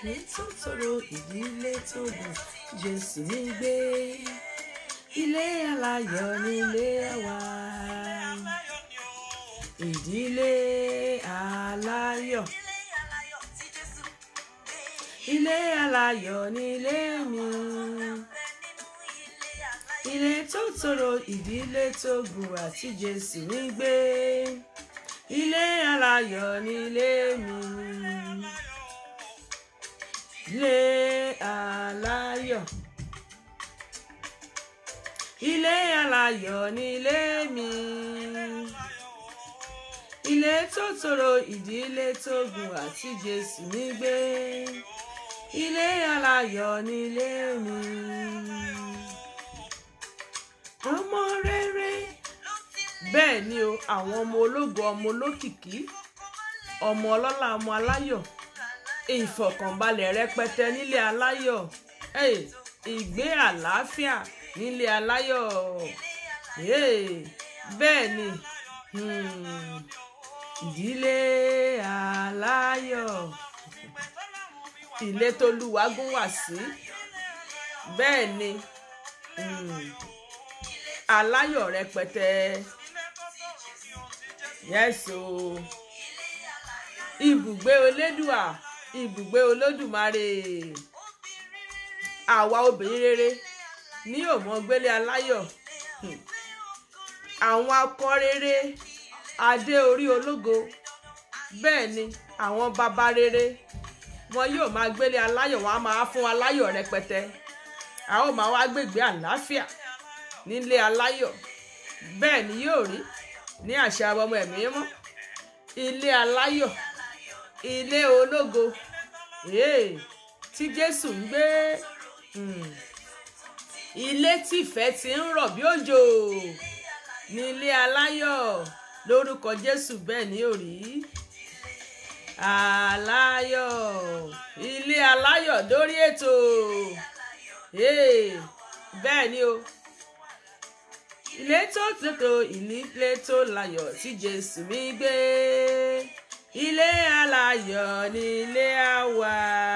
Ilé tó tòrò, ìdílé tó gùn, Jésù mi gbé. Ilé aláyọ̀ nílé wa. Ìdílé aláyọ̀. Ilé aláyọ̀ nílé mi. Ilé tó tòrò, ìdílé tó gùn àti Jésù mi gbé. Ilé aláyọ̀ nílé mi. Ilé aláyọ̀. Ilé aláyọ̀ nílé mi. Ilé tó tòrò, ìdílé tó gùn àti Jésù mi gbé. Ilé aláyọ̀ nílé mi. Ọmọ rere. Bẹ́ẹ̀ ni o, àwọn ọmọ ológo, ọmọ olókìkí, ọmọ ọlọ́lá, ọmọ aláyọ̀, ìfọ̀kànbalẹ̀ rẹpẹtẹ nílé aláyọ̀, ìgbé àlàáfíà nílé aláyọ̀, bẹ́ẹ̀ ni, ìdílé aláyọ̀, ilé t'Olúwa gún wá sí, bẹ́ẹ̀ ni, aláyọ̀ rẹpẹtẹ, yes o, ibùgbé Elédùà, ibùgbé Olódùmarè, àwa obìnrin rere ní òmò gbélé aláyọ̀, àwọn akọ rere adé orí ológo, bẹ́ẹ̀ ni àwọn bàbá rere wọn yóò máa gbélé aláyọ̀, wọn á máa fún aláyọ̀ rẹpẹtẹ, a ó máa wá gbègbè àlàáfíà nílé aláyọ̀, bẹ́ẹ̀ ni yóò rí ní àṣà ọmọ ẹ̀mí mọ́, ilé aláyọ̀, ilé ológo, tí Jésù ń gbé, ilé tí ìfẹ́ ti ń rọ̀ bí òjò ní ilé aláyọ̀, lórúkọ Jésù, bẹ́ẹ̀ ni yóò rí. Aláyọ̀, ilé aláyọ̀ dórí ètò, bẹ́ẹ̀ ni o, ilé tó tòrò, ilé tó láyọ̀ tí Jésù mi gbé. Ilé aláyọ̀ ni ilé àwa.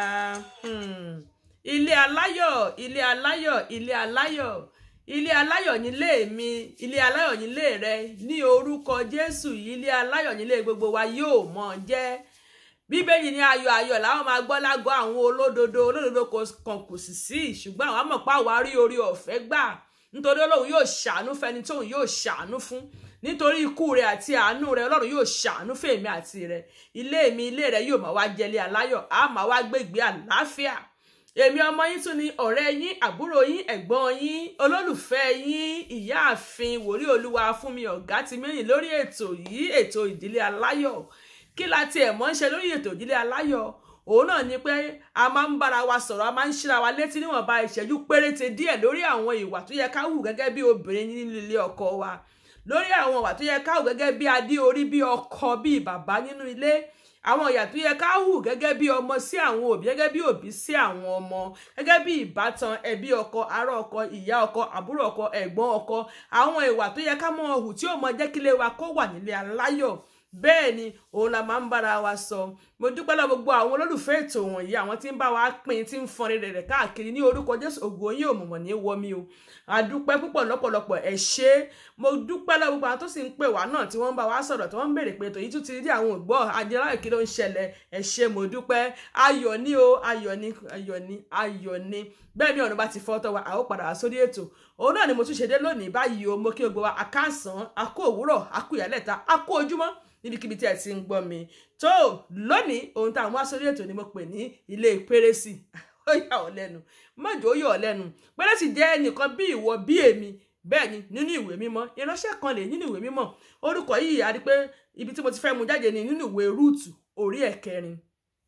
Ilé aláyọ̀, ilé aláyọ̀, ilé aláyọ̀, ilé aláyọ̀ nílé mi, ilé aláyọ̀ nílé rẹ, ní orúkọ Jésù, ilé aláyọ̀ nílé gbogbo wa yóò mọ jẹ́. Bíbélì ní ayọ̀ ayọ̀ làwọn máa gbọ́ lágọ̀ àwọn olódodo, olódodo kan kò sì sí, ṣùgbọ́n àwọn mọ̀ pé àwa rí orí ọ̀fẹ́ gbà, nítorí Ọlọ́run yóò ṣàánú fẹ́ni tóun yóò ṣàánú fún, nítorí ikú rẹ̀ àti àánú rẹ̀ Ọlọ́run yóò ṣàánú fún èmi àti rẹ̀. Ilé mi, ilé rẹ̀ yóò máa wá jẹ́lé aláyọ̀, a máa wá gbégbé àlàáfíà. Èmi ọmọ yín tún ni ọ̀rẹ́ yín, àbúrò yín, ẹ̀gbọ́n yín, olólùfẹ́ yín, ìyáàfin wòlíì Olúwa Fúnmi Ọ̀gátìmíyìn lórí ètò yìí, ètò ìdílé aláyọ̀. Kí la tiẹ̀ mọ̀ ń ṣe lórí ètò ìdílé aláyọ̀? Òun náà ni pé a máa ń bára wa sọ̀rọ̀, a máa ń ṣíra wa létí níwọ̀nba ìṣẹ́jú péréte díẹ̀ lórí àwọn ìwà tó yẹ ká hù gẹ́gẹ́ bí obìnrin nínú ilé ọkọ wa, lórí àwọn ìwà tó yẹ ká hù gẹ́gẹ́ bí adé orí, bí ọkọ, bí bàbá nínú ilé, àwọn ìyà tó yẹ ká hù gẹ́gẹ́ bí ọmọ sí àwọn òbí, gẹ́gẹ́ bí òbí sí àwọn ọmọ, gẹ́gẹ́ bí ìbátan, ẹbí ọkọ, ará ọkọ, ìyá ọkọ, àbúrò ọkọ, ẹ̀gbọ́n ọkọ, àwọn ìwà tó yẹ ká mọ hù tí ó mọ jẹ́ kílé wa kó wà nílé aláyọ̀. Bẹ́ẹ̀ ni òun la máa ń bára wa sọ. Mo dúpẹ́ lọ́wọ́ gbogbo àwọn olólùfẹ́ ètò wọ̀nyí, àwọn tí ń bá wa pín, tí ń fọn rere káàkiri, ní orúkọ Jésù, ògo yín ò mọ̀mọ̀ ní wọmi o. A dúpẹ́ púpọ̀ lọ́pọ̀lọpọ̀, ẹ ṣé. Mo dúpẹ́ lọ́wọ́ gbogbo àwọn tó sì ń pè wá náà, tí wọ́n ń bá wa sọ̀rọ̀, tí wọ́n ń béèrè pé ètò yìí tún ti rí àwọn ògbọ́ ajẹ́láyọ̀ kí ló ń ṣẹlẹ̀, ẹ ṣé, mo dúpẹ́. Ayọ̀ ni o, ayọ̀ ni, ayọ̀ ni, ayọ̀ ni. Bẹ́ẹ̀ ni ọ̀run bá ti fọ́ tọ́ wa, a ó padà wá sórí ètò. Òun náà ni mo tún ṣe dé lónìí báyìí o. Mo kí gbogbo wa àkàsán, a kú òwúrọ̀, a kú ìyálẹ̀ta, a kú ojúmọ́ níbikíbi tí ẹ ti ń gbọ́ mi. Tó lónìí ohun tá à ń wá sórí ètò ni mo pè ní ilé pérésì. Ó yà ọ́ lẹ́nu, mọ́jọ́ ó yà ọ́ lẹ́nu. Pérésì jẹ́ ẹnìkan bí ìwọ bí èmi, bẹ́ẹ̀ ni nínú ìwé mímọ́, ìránṣẹ́ kan lè nínú ìwé mímọ́. Orúkọ yìí a rí pé ibi tí mo ti fẹ́ mú jáde ni nínú ìwé Rúùtù orí ẹ̀kẹrin.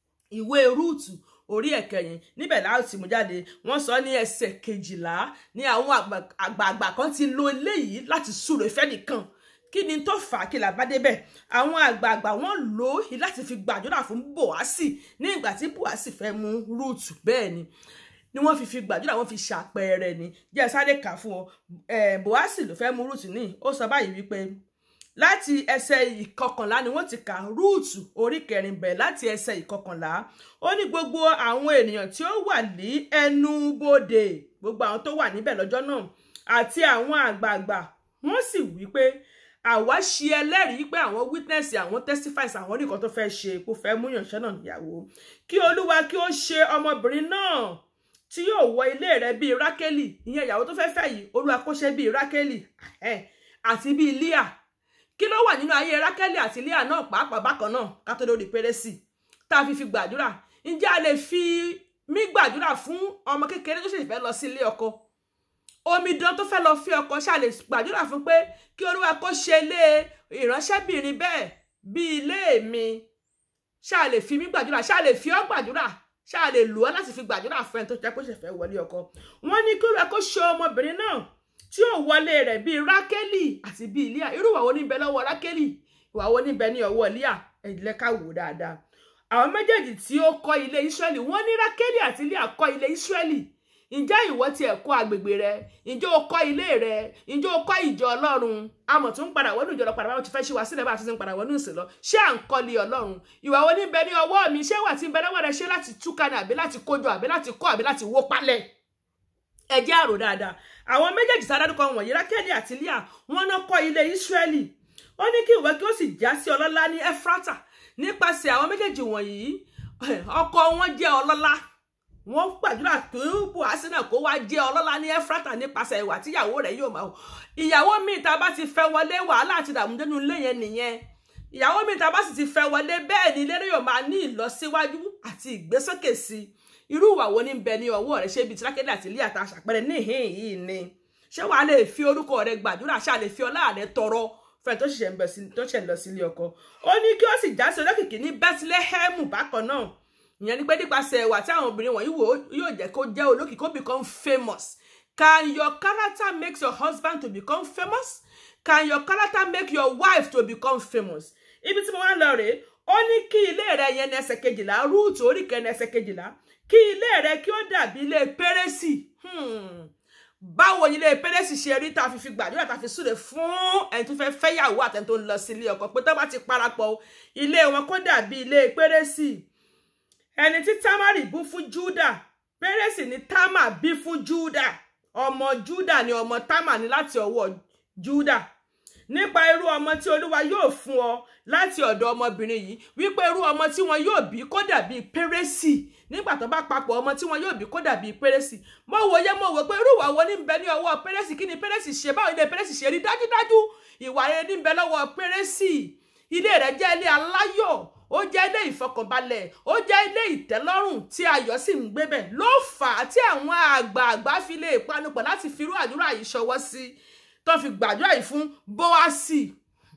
Ìwé Rúùtù orí ẹ̀kẹrin, níbẹ̀ láti mú jáde. Wọ́n sọ ní ẹsẹ̀ 12 ní àwọn àgbààgbà kan ti lo eléyìí láti súre fẹ́nìkan. Kí ni tó fà á, kí la bá débẹ̀? Àwọn àgbààgbà wọ́n lò ó láti fi gbàdúrà fún Bóásì ní ìgbà tí Bóásì fẹ́ mú Rúùtù, bẹ́ẹ̀ ni wọ́n fi gbàdúrà, wọ́n fi ṣàpẹẹrẹ ni. Jẹ́ sáré kà fún ọ. Bóásì ló fẹ́ mú Rúùtù ní, ó sọ báyìí wípé láti ẹsẹ̀ ìkọkànlá ni wọ́n ti kà Rúùtù orí 4 bẹ̀rẹ̀ láti ẹsẹ̀ ìkọkànlá. Ó ní gbogbo àwọn ènìyàn tí ó wà ní ẹnubodè, gbogbo àwọn tó wà níbẹ̀ lọ́jọ́ náà àti àwọn àgbààgbà wọ́n sì wí pé àwa ṣe ẹlẹ́rìí pé àwọn witness àwọn testifies àwọn nìkan tó fẹ́ ṣe kó fẹ́ mú ìyànṣẹ́ náà níyàwó, kí Olúwa kí ó ṣe ọmọbìnrin náà tí yóò wọ ilé rẹ̀ bíi Rákélì, ìyẹn ìyàwó tó fẹ́ fẹ́ yìí, Olúwa kó ṣe bíi Rákélì àti bíi Líà. Kí ló wà nínú ayé Rákélì àti Líà náà pàápàá bákan náà ká tó lórí Pérésì tá a fi gbàdúrà? Ǹjẹ́ a lè fi mí gbàdúrà fún ọmọ kékeré tó ṣẹ̀ṣẹ̀ fẹ́ lọ sí ilé ọkọ, omidan tó fẹ́ lọ fi ọkọ, ṣá lè gbàdúrà fún pé kí Olúwa kó ṣe ilé ìránṣẹ́bìnrin bẹ́ẹ̀ bí ilé mi? Ṣá lè fi mí gbàdúrà? Ṣá lè fi ọ́ gbàdúrà? Ṣá lè lò ọ́ láti fi gbàdúrà fún ẹni tó jẹ́ pé ṣe fẹ́ wọlé ọkọ? Wọ́n ní kí Olúwa kó ṣe ọmọbìnrin náà tí ó wọlé rẹ̀ bíi Rákélì àti bíi Líà. Irú ìwà wo ní bẹ lọ́wọ́ Rákélì, ìwà wo ní bẹ ní ọwọ́ Líà? Ẹ jẹ́ ká wò dáadáa. Àwọn méjèèjì tí ó kọ́ ilé Ísírẹ́lì, wọ́n ní Rákélì àti Líà kọ́ ilé Ísírẹ́lì. Ǹjẹ́ ìwọ ti ẹ̀ kọ́ agbègbè rẹ? Ǹjẹ́ o kọ́ ilé rẹ? Ǹjẹ́ o kọ́ ìjọ Ọlọ́run? Àmọ́ tó ń padà wọnú ìjọ lọ padà báwo ti fẹ́ ṣe wá sílẹ̀ bá a ti ń padà wọnú ìsìn lọ. Ṣé à ń kọ́lé Ọlọ́run? Ìwà wo ní bẹ ní ọwọ́ mi? Ṣé ìwà tí ń bẹ lọ́wọ́ rẹ ṣe láti túká ni àbí láti kójọ àbí láti kọ́ àbí láti wó palẹ̀? Ẹ jẹ́ àrò dáadáa. Àwọn méjèèjì sádádúkọ wọ̀nyí, Rákélì àti Líà, wọ́n náà kọ́ ilé Ísírẹ́lì. Ó ní kí ìwọ kí ó sì já sí ọlọ́lá ní Éfrátà. Nípasẹ̀ àwọn méjèèjì wọ̀nyí, ọkọ wọn jẹ́ ọlọ́lá. Wọ́n gbàdúrà pé Bùhásì náà kó wá jẹ́ ọlọ́lá ní Éfrátà nípasẹ̀ ìwà tíyàwó rẹ̀ yóò máa wò. Ìyàwó míì tá bá ti fẹ́ wọlé, wàhálà àti ìdààmú nínú ilé yẹn nìyẹn. Ìyàwó míì tá bá sì ti fẹ́ wọlé, bẹ́ẹ̀ ni ilé yóò máa ní ìlọsíwájú àti ìgbésókè sí. Irú ìwà wo ní ń bẹ ní ọwọ́ rẹ̀? Ṣé ibi tí Rákélì àti Líà tá ṣàpẹẹrẹ níhìn yìí ni? Ṣé wàá lè fi orúkọ rẹ̀ gbàdúrà? Ṣá lè fi ọlá rẹ̀ tọrọ fẹ́ tó ṣẹ̀ lọ sí ilé ọkọ? Ó ní kí ó sì já sí olókìkí ní Bẹ́tílẹ́hẹ́mù bákan náà. Ìyẹn ni pé nípasẹ̀ ìwà tí àwọn obìnrin wọ̀nyí wò yóò jẹ́ kó jẹ́ olókìkí, kó become famous. Can your character make your husband to become famous? Can your character make your wife to become famous? Ibi tí mo wá lọ rèé, ó ní kí ilé rẹ̀ yẹn ní ẹsẹ̀ 12, Rúùtù orí 4 ní ẹsẹ̀ 12, kí ilé rẹ̀ kí ó dàbí ilé Pérésì. Báwo ni ilé Pérésì ṣe rí tá a fi gbàdúrà tá a fi súre fún ẹni tó fẹ́ fẹ́yàwó àtẹni tó ń lọ sí ilé ọkọ pé tó bá ti parapọ̀ ilé wọn kó dàbí ilé Pérésì. Ẹni tí Támárì bí fún Júdà, Pérésì ni Támà bí fún Júdà. Ọmọ Júdà ni ọmọ Támà ní láti ọwọ́ Júdà. Nípa irú ọmọ tí Olúwa yóò fún ọ láti ọ̀dọ̀ ọmọbìnrin yìí, wípé irú ọmọ tí wọn yóò bí kó dàbí Pérésì. Nígbà tó bá papọ̀ ọmọ tí wọn yóò bí kó dàbí Pérésì. Mo wò pé irú ìwà wo ní ń bẹ ní ọwọ́ Pérésì? Kí ni Pérésì ṣe? Báwo ilé Pérésì ṣe rí? Dájúdájú ìwà rere ní ń bẹ lọ́wọ́ Pérésì. Ilé rẹ̀ jẹ́ ilé aláyọ̀, ó jẹ́ ilé ìfọkànbalẹ̀, ó jẹ́ ilé ìtẹ́lọ́rùn tí ayọ̀ sì ń gbébẹ̀. Ló fà á tí àwọn àgbààgbà fi lè panupọ̀ láti fi irú àdúrà yìí ṣọwọ́ sí, tó fi gbàdúrà yìí fún Bóásì.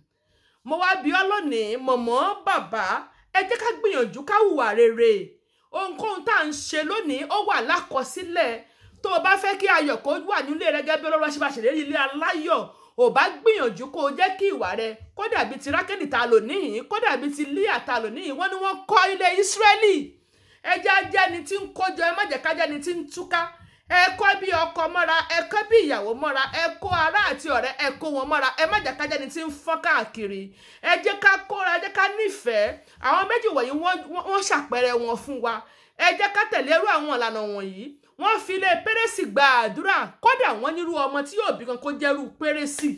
Mo wá bi ọ́ lónìí, mọ̀mọ́, bàbá, ẹ jẹ́ ká gbìyànjú ká hùwà rere. Ohunkóhun tá à ń ṣe lónìí ó wà lákọsílẹ̀. Tó o bá fẹ́ kí ayọ̀ kó wà nílé rẹ gẹ́gẹ́ bí Olúwa ṣe bá ṣèlérí ilé aláyọ̀, ò bá gbìyànjú kó o jẹ́ kí ìwà rẹ kó dàbí ti Rákélì tá lò níhìn, kó dàbí ti Líà tá lò níhìn. Wọ́n ní wọ́n kọ́ ilé Ísírẹ́lì. Ẹ jẹ́ jẹ́ni tí ń kójọ, ẹ má jẹ́ ká jẹ́ni tí ń túká. Ẹ kọ́ bí ọkọ mọ́ra, ẹ kọ́ bí ìyàwó mọ́ra, ẹ kó ará àti ọ̀rẹ́, ẹ kó wọn mọ́ra. Ẹ má jẹ́ ká jẹ́ni tí ń fọ́n káàkiri. Ẹ jẹ́ ká kóra, ẹ jẹ́ ká nífẹ̀ẹ́. Àwọn méjì wọ̀nyí wọ́n ṣàpẹẹrẹ wọn fún wa. Ẹ jẹ́ ká tẹ̀lé irú àwọn ìlànà wọ̀nyí. Wọ́n fi ilé Pérésì gba àdúrà, kódà wọ́n nírú ọmọ tí yóò bí kan kó jẹ́rú Pérésì.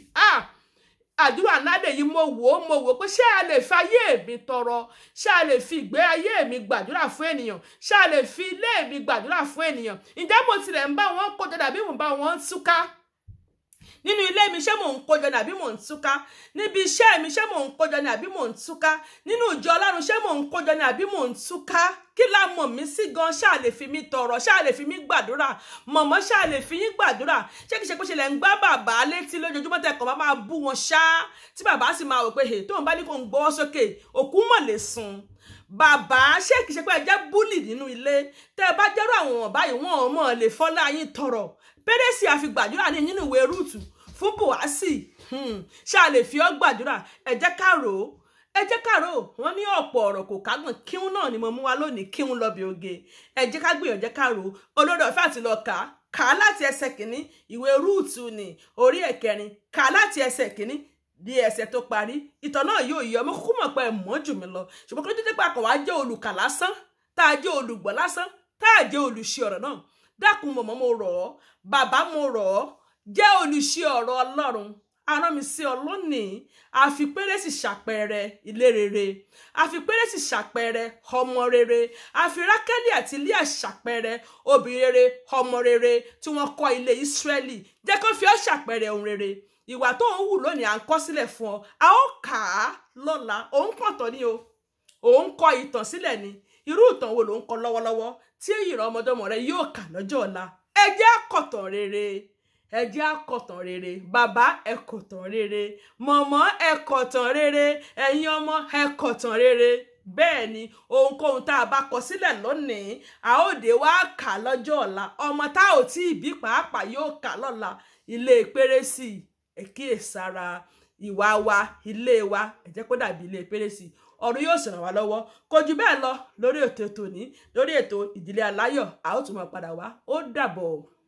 Àdúrà ládé yìí mo wò pé ṣé a lè fi ayé mi tọrọ? Ṣé a lè fi ìgbé ayé mi gbàdúrà fún ènìyàn? Ṣé a lè fi ilé mi gbàdúrà fún ènìyàn? Ǹjẹ́ mo tilẹ̀ ń bá wọn kójọ dàbí mo bá wọn túká? Nínú ilé mi ṣé mò ń kójọ ní àbí mò ń túká? Níbi iṣẹ́ mi ṣé mò ń kójọ ní àbí mò ń túká? Nínú ìjọ Ọlọ́run ṣé mò ń kójọ ní àbí mò ń túká? Kí la mọ̀ mí sí gan? Ṣá lè fi mí tọrọ? Ṣá lè fi mí gbàdúrà? Mọ̀mọ́ ṣá lè fi yín gbàdúrà? Ṣé kìí ṣe pé ṣe lẹ̀ ń gbá bàbá létí lójoojúmọ́ tẹ̀kọ̀ bá máa bú wọn ṣá? Tí bàbá sì máa wò pé hey, tóun bá ní kó ń gbọ́wọ́ sókè, òkú mọ̀ lè sùn. Bàbá ṣé kìí ṣe pé ẹ jẹ́ búlì nínú ilé? Tẹ́ ẹ bá jẹ́rú àwọn wọ̀n báyìí, wọn ò mọ̀ lè fọ́lá yín tọrọ. Pérésì àfi gbàdúrà ní nínú ìwé Rúùtù fún Bùhásì. Ṣá lè fi ọ́ gbàdúrà? Ẹ jẹ́ ká rò ó. Ẹ jẹ́ ká rò ó. Wọ́n ní ọ̀pọ̀ ọ̀rọ̀ kò kágbọ̀n, kíhun náà ni mo mú wa lónìí, kíhun lọ bí oge. Ẹ jẹ́ ká gbìyànjú ká rò ó. Olórí ọ̀fẹ́ àti lọ kà á láti ẹsẹ̀ kìíní, ìwé Rúùtù ní orí 4, kà á láti ẹsẹ̀ kìíní di ẹsẹ̀ tó parí ìtàn náà yóò yọ ọmọ kúkú mọ̀ pé ẹ mọ̀ jù mí lọ ṣùgbọ́n kí ló dé papọ̀ wá jẹ́ olùkà lásán tá a jẹ́ olùgbọ́ lásán tá a jẹ́ olùṣe ọ̀rọ̀ náà dákun mọ̀mọ́ mo rọ̀ ọ́ bàbá mo rọ̀ ọ́ jẹ́ olùṣe ọ̀rọ̀ Ọlọ́run arán mi sí ọ lónìí àfipéré sì ṣàpẹẹrẹ ilé rere àfipéré sì ṣàpẹẹrẹ ọmọ rere àfi Rákélì àti Líà ṣàpẹẹrẹ obìnrin rere ọmọ rere tí wọ́n kọ́ ilé Ísírẹ́lì jẹ́ kó fi ọ́ ṣàpẹẹrẹ ohun rere ìwà tó ń hù lónìí à ń kọ sílẹ̀ fún ọ a ó kà á lọ́la òun kọ̀tọ̀ ni o òun kọ ìtàn sílẹ̀ ni irú ìtàn wo ló ń kọ lọ́wọ́lọ́wọ́ tí ìran ọmọdọ́mọ rẹ yóò kà lọ́jọ́ ọ̀la ẹ jẹ́ àkọ̀tàn rere ẹ jẹ́ àkọ̀tàn rere bàbá ẹ kọ̀tàn rere mọ̀mọ́ ẹ kọ̀tàn rere ẹ̀yin ọmọ ẹ kọ̀tàn rere bẹ́ẹ̀ ni ohunkóhun tá a bá kọ sílẹ̀ lónìí a ó dé wá kà lọ́jọ́ ọ̀la ọmọ tá ò tí ì bí pàápàá yóò kà lọ́la ilé pérésì ẹ kíyèsára ìwà wa ilé wa ẹ jẹ́ kó dàbí ilé pérésì ọ̀run yóò ṣèrànwá lọ́wọ́ kò jù bẹ́ẹ̀ lọ lórí ètò tòní lórí ètò ìdílé aláyọ̀ a ó tún máa padà wá ó dàbọ̀.